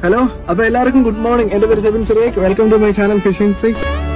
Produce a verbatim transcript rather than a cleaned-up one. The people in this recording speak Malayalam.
ഹലോ, അപ്പൊ എല്ലാവർക്കും ഗുഡ് മോർണിംഗ്. എന്റെ പേര് Sebin Surekh. Welcome to my channel Fishing freaks.